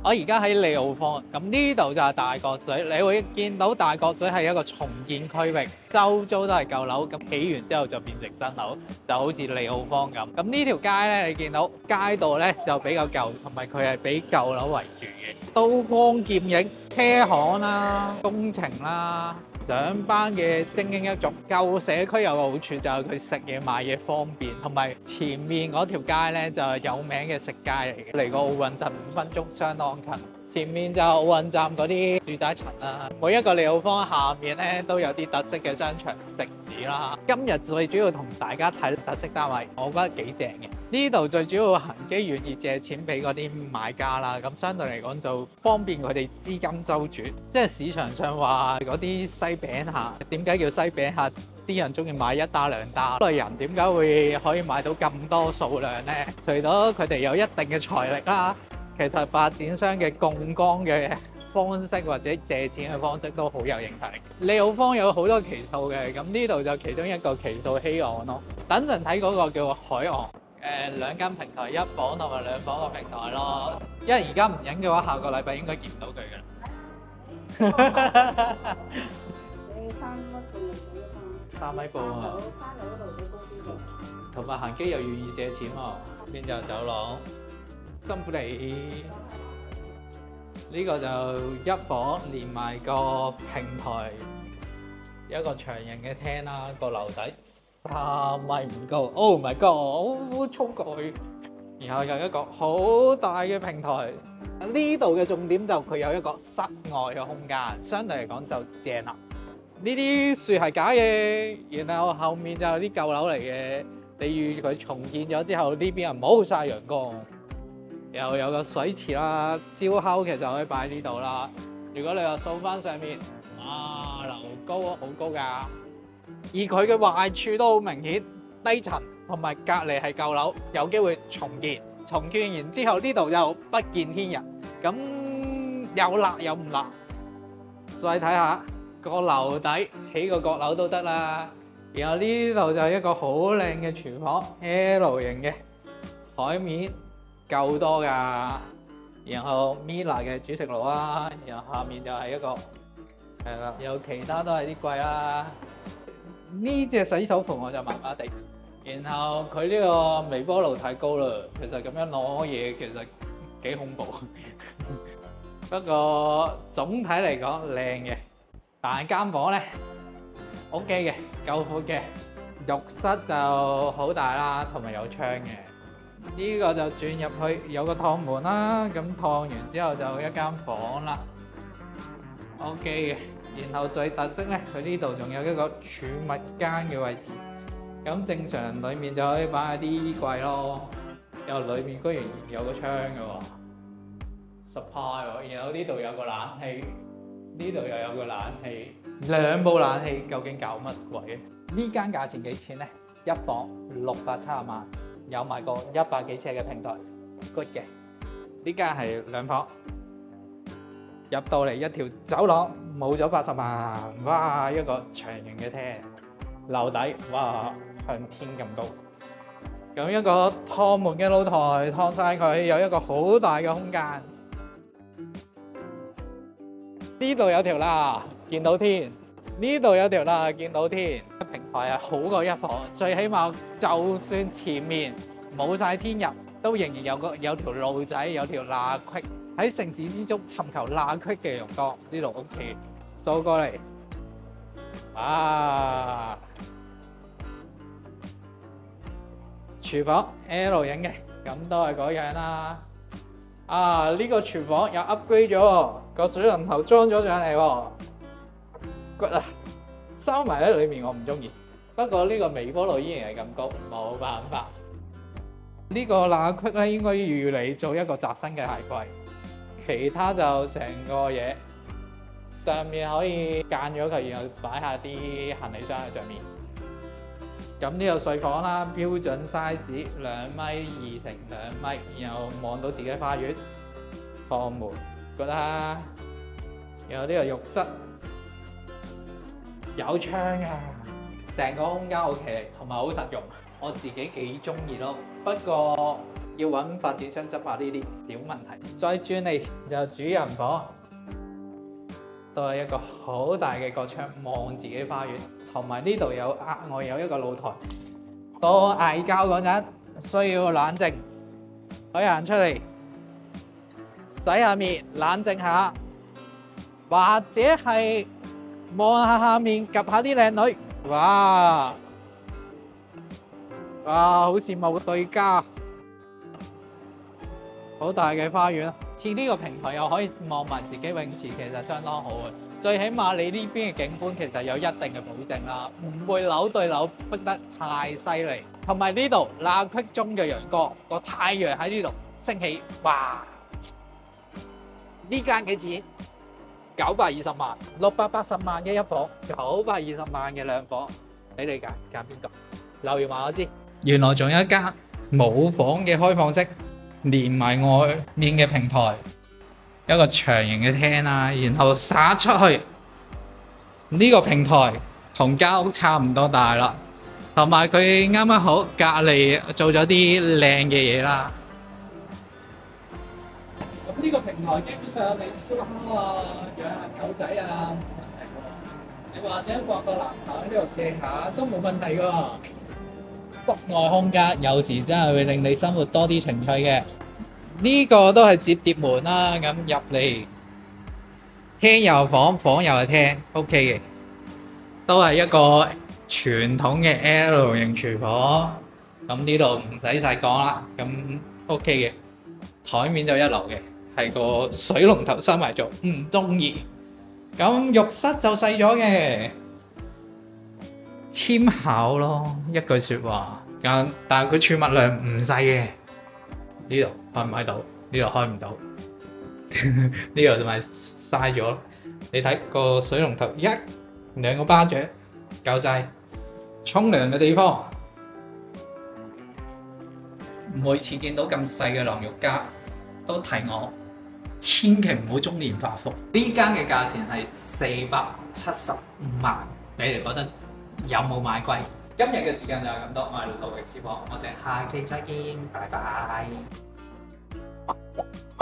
我而家喺利澳坊，咁呢度就係大角咀。你會見到大角咀係一個重建區域，周遭都係舊樓，咁起完之後就變成新樓，就好似利澳坊咁。咁呢條街咧，你見到街道咧就比較舊，同埋佢係俾舊樓為主嘅。刀光劍影，車行啦、工程啦。上班嘅精英一族，舊社區有個好處就係佢食嘢買嘢方便，同埋前面嗰條街咧就係有名嘅食街嚟嘅，離個奧運站5分鐘，相當近。前面就奧運站嗰啲住宅層啦，每一個利澳坊下面咧都有啲特色嘅商場食肆啦。今日最主要同大家睇特色單位，我覺得幾正嘅。呢度最主要恒基願意借錢俾嗰啲買家啦，咁相對嚟講就方便佢哋資金周轉。即係市場上話嗰啲西餅客，點解叫西餅客？啲人中意買一打兩打，類人點解會可以買到咁多數量呢？除咗佢哋有一定嘅財力啦。其實發展商嘅槓桿嘅方式或者借錢嘅方式都好有影響力。利澳坊有好多期數嘅，咁呢度就其中一個期數希岸咯。等陣睇嗰個叫海岸，兩間平台，一房同埋兩房個平台咯。因為而家唔影嘅話，下個禮拜應該見唔到佢㗎啦。 你 3米半啊！ 山路嗰度最高啲嘅。 同埋恒基又願意借錢喎，邊就走廊。辛苦你，呢個就一房連埋個平台，一個長形嘅廳啦，個樓底3米唔高。Oh my god！我衝過去，然後有一個好大嘅平台。呢度嘅重點就佢有一個室外嘅空間，相對嚟講就正啦。呢啲樹係假嘅，然後後面就有啲舊樓嚟嘅。你預佢重建咗之後，呢邊係冇曬陽光。又有個水池啦，燒烤其實可以擺呢度啦。如果你話掃翻上面，啊樓高好高㗎，而佢嘅壞處都好明顯，低層同埋隔離係舊樓，有機會重建。重建完之後呢度就不見天日，咁有辣有唔辣。再睇下個樓底起個閣樓都得啦。然後呢度就係一個好靚嘅廚房 ，L 型嘅台面。夠多㗎，然後 Mila 嘅煮食爐啦，然後下面就係一個係啦，有其他都係啲櫃啦。呢隻洗手盆我就麻麻地，然後佢呢個微波爐太高啦，其實咁樣攞嘢其實幾恐怖。不過總體嚟講靚嘅，但係間房咧 OK 嘅，夠闊嘅，浴室就好大啦，同埋有窗嘅。呢個就轉入去有個趟門啦，咁趟完之後就一間房啦 ，OK 嘅。然後最特色咧，佢呢度仲有一個儲物間嘅位置，咁正常裡面就可以擺下啲衣櫃咯。然後裡面居然有個窗嘅喎 ，surprise 喎。然後呢度有個冷氣，呢度又有個冷氣，兩部冷氣究竟搞乜鬼？呢間價錢幾錢咧？一房670萬。有埋個100幾尺嘅平台 ，good 嘅。呢間係兩房，入到嚟一條走廊，冇咗80萬，哇！一個長形嘅廳，樓底哇向天咁高。咁一個趟門嘅露台，趟晒佢，有一個好大嘅空間。呢度有條啦，見到天；呢度有條啦，見到天。平台係好過一房，最起碼就算前面冇晒天日，都仍然有條路仔，有條罅隙喺城市之中尋求罅隙嘅陽光。呢度 OK， 掃過嚟，啊！廚房 L 型嘅，咁都係嗰樣啦。啊！呢個廚房又 upgrade 咗，個水龍頭裝咗上嚟喎。good 啊！收埋喺裏面我唔中意，不過呢個微波爐依然係咁高，冇辦法。呢個罅隙咧應該預嚟做一個窄身嘅鞋櫃，其他就成個嘢上面可以間咗佢，然後擺下啲行李箱喺上面。咁呢個睡房啦，標準 size 2米2乘2米，然後望到自己花園，趟門覺得，然後呢個浴室。有窗啊！成個空間好企理，同埋好實用，我自己幾中意咯。不過要揾發展商執下呢啲小問題。再轉嚟就主人房，都係一個好大嘅角窗望自己花園，同埋呢度有額外有一個露台。當嗌交嗰陣需要冷靜，可以行出嚟洗下面冷靜下，或者係望下下面 𥄫 下啲靚女，哇！好羨慕對家，好大嘅花園。似呢個平台又可以望埋自己泳池，其實相當好嘅。最起碼你呢邊嘅景觀其實有一定嘅保證啦，唔會樓對樓逼得太犀利。同埋呢度罅隙中嘅陽光，個太陽喺呢度升起，哇！呢間幾錢？920萬，680萬嘅一房，920萬嘅兩房，俾你揀邊個？留言話我知。原來仲有一間冇房嘅開放式，連埋外面嘅平台，一個長形嘅廳啦，然後灑出去呢個平台同間屋差唔多大啦，同埋佢啱啱好隔離做咗啲靚嘅嘢啦。咁呢個平台基本上你燒烤啊、養下狗仔啊冇問題喎，你或者畫個籃球喺呢度射下都冇問題㗎。室外空間有時真係會令你生活多啲情趣嘅。呢個都係摺疊門啦，咁入嚟廳又係房，房又係廳 ，OK 嘅，都係一個傳統嘅 L 型廚房。咁呢度唔使晒講啦，咁 OK 嘅，台面就一流嘅，係個水龍頭收埋咗，唔中意。咁浴室就細咗嘅，纖巧咯，一句説話。但係佢儲物量唔細嘅。呢度開唔開到？呢度開唔到。呢度就咪嘥咗。你睇個水龍頭2個巴掌夠晒。沖涼嘅地方，每次見到咁細嘅淋浴間，都提我千祈唔好中年發福。呢間嘅價錢係475萬，你哋覺得有冇買貴？今日嘅時間就係咁多，我係路易斯房，我哋下期再見，拜拜。